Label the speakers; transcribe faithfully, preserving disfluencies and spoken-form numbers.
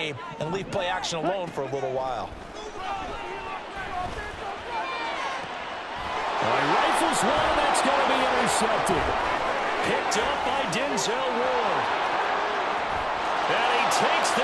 Speaker 1: game and leave play action alone for a little while.
Speaker 2: Well, he rifles one, that's going to be intercepted. Picked up by Denzel Ward. And he takes the